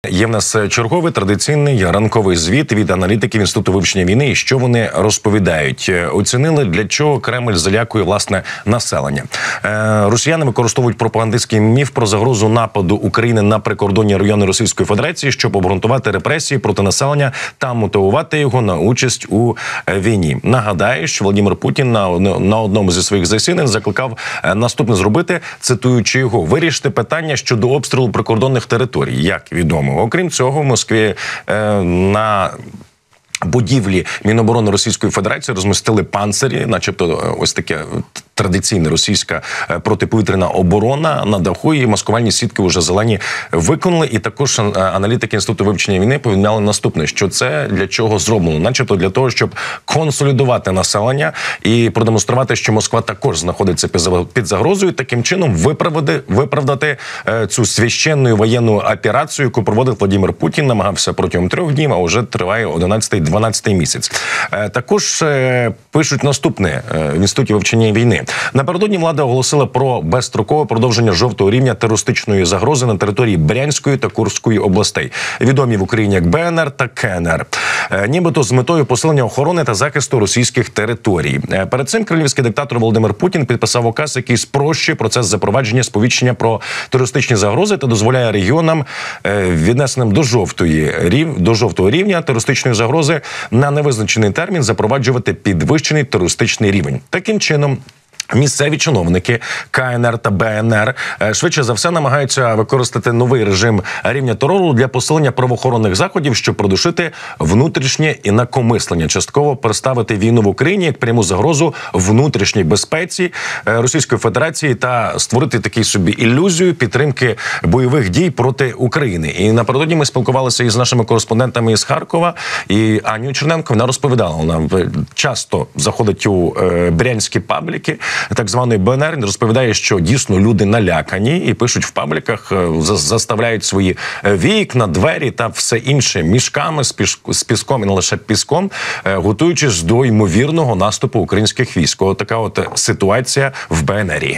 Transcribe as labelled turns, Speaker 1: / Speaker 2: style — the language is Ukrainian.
Speaker 1: Є в нас черговий традиційний ранковий звіт від аналітиків Інституту вивчення війни. І що вони розповідають? Оцінили, для чого Кремль залякує, власне, населення. Росіяни використовують пропагандистський міф про загрозу нападу України на прикордонні райони Російської Федерації, щоб обґрунтувати репресії проти населення та мотивувати його на участь у війні. Нагадаю, що Володимир Путін на одному зі своїх засідань закликав наступне зробити, цитуючи його: «Вирішити питання щодо обстрілу прикордонних територій». Як відомо. Окрім цього, в Москві на будівлі Міноборони Російської Федерації розмістили панцирі, начебто ось таке традиційна російська протиповітряна оборона на даху, і маскувальні сітки вже зелені виконали. І також аналітики Інституту вивчення війни повідомляли наступне, що це для чого зроблено? Начебто для того, щоб консолідувати населення і продемонструвати, що Москва також знаходиться під загрозою, таким чином виправдати цю священну воєнну операцію, яку проводив Володимир Путін, намагався протягом 3 днів, а вже триває 11-12 місяць. Також пишуть наступне в Інституті вивчення війни. Напередодні влада оголосила про безстрокове продовження жовтого рівня терористичної загрози на території Брянської та Курської областей, відомі в Україні як БНР та КНР, нібито з метою посилення охорони та захисту російських територій. Перед цим кремлівський диктатор Володимир Путін підписав указ, який спрощує процес запровадження сповіщення про терористичні загрози та дозволяє регіонам, віднесеним до жовтого рівня терористичної загрози, на невизначений термін запроваджувати підвищений терористичний рівень. Таким чином, місцеві чиновники КНР та БНР швидше за все намагаються використати новий режим рівня терору для посилення правоохоронних заходів, щоб придушити внутрішнє інакомислення, частково представити війну в Україні як пряму загрозу внутрішній безпеці Російської Федерації та створити такий собі ілюзію підтримки бойових дій проти України. І напередодні ми спілкувалися із нашими кореспондентами із Харкова, і Аню Черненко, вона розповідала, вона часто заходить у брянські пабліки так званої БНР, розповідає, що дійсно люди налякані і пишуть в пабліках, заставляють свої вікна, двері та все інше мішками з піском, і не лише піском, готуючись до ймовірного наступу українських військ. Така от ситуація в БНРі.